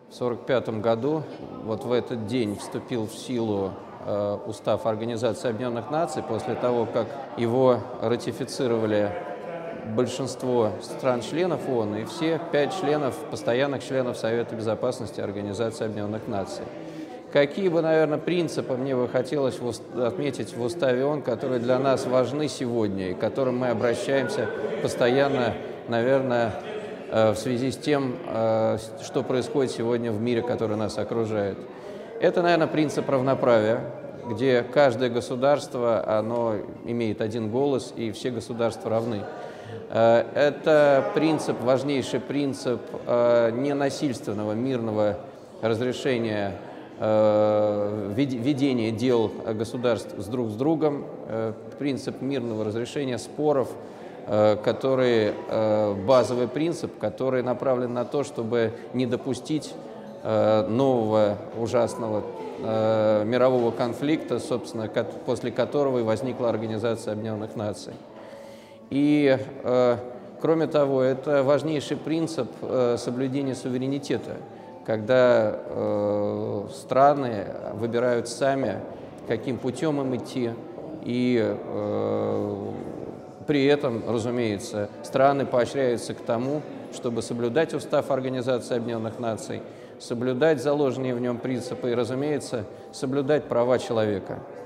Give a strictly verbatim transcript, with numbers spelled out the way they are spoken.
В сорок пятом году, вот в этот день, вступил в силу э, Устав Организации Объединенных Наций, после того, как его ратифицировали большинство стран-членов ООН и все пять членов, постоянных членов Совета Безопасности Организации Объединенных Наций. Какие бы, наверное, принципы мне бы хотелось отметить в Уставе ООН, которые для нас важны сегодня и к которым мы обращаемся постоянно, наверное, в связи с тем, что происходит сегодня в мире, который нас окружает. Это, наверное, принцип равноправия, где каждое государство, оно имеет один голос, и все государства равны. Это принцип, важнейший принцип ненасильственного, мирного разрешения, ведения дел государств с друг с другом, принцип мирного разрешения споров, который, базовый принцип, который направлен на то, чтобы не допустить нового ужасного мирового конфликта, собственно, после которого и возникла Организация Объединенных Наций. И, кроме того, это важнейший принцип соблюдения суверенитета, когда страны выбирают сами, каким путем им идти, и при этом, разумеется, страны поощряются к тому, чтобы соблюдать Устав Организации Объединенных Наций, соблюдать заложенные в нем принципы и, разумеется, соблюдать права человека.